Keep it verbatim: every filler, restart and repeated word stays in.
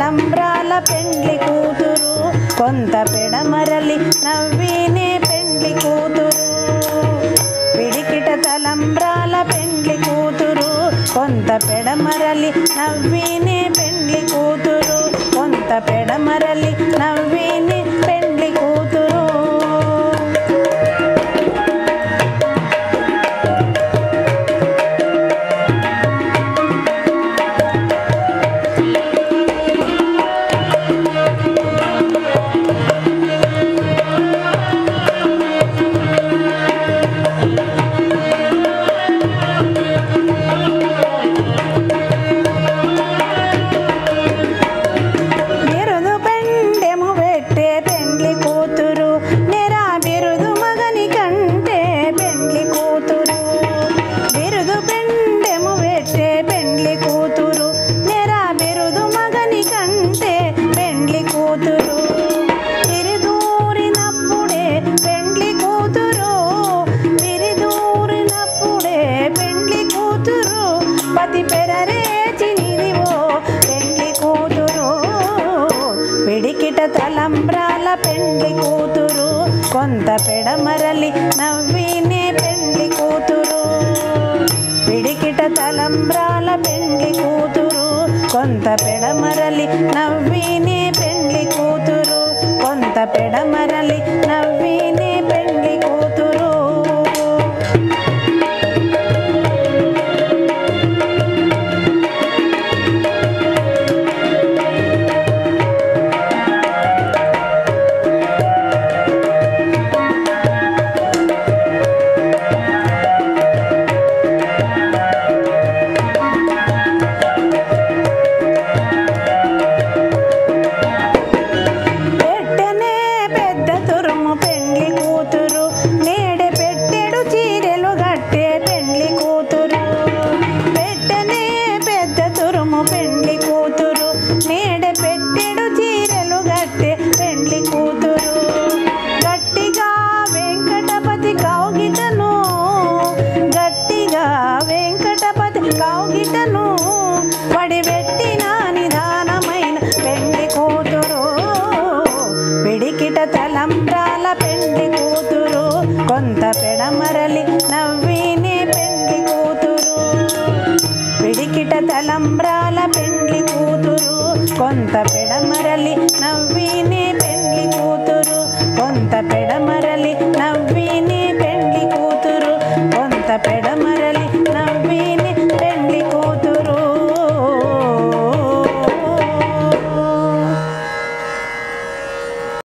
తలంబ్రాల పెండ్లి కూతురు కొంత పెడమరలి నవ్వినే పెండ్లి కూతురు పిడికిట తలంబ్రాల పెండ్లి కూతురు కొంత పెడమరలి నవ్వినే పెండ్లి కూతురు కొంత పెడమరలి నవ్వినే పెండ్లి కూతురు పతి పెరరేచినిదివో పెండ్లి కూతురు పిడికిట తలంబ్రాల పెండ్లి కూతురు కొంత పెడమరలి నవ్వినే పెండ్లి కూతురు పిడికిట తలంబ్రాల పెండ్లి కూతురు కొంత పెడమరలి నవ్వినే పెండ్లి కూతురు కొంత పెడమరలి నవ్వినే పెండ్లి కూతురు పెండ్లి కూతురు నేడే పెట్టెడు చీరెలు గట్టే పెండ్లి కూతురు గట్టిగా వెంకటపతి కౌగిటను గట్టిగా వెంకటపతి కౌగిటను వడివెట్టిన నిదానమైన పెండ్లి కూతురు పిడికిట తలంబ్రాల పెండ్లి కూతురు కొంత పెడమరలి నవ్వినే పెండ్లి కూతురు పిడికిట తలంబ్రాల పెండ్లి కూతురు కొంత పెడమరలి నవ్వినే పెండ్లి కూతురు కొంత పెడమరలి నవ్వి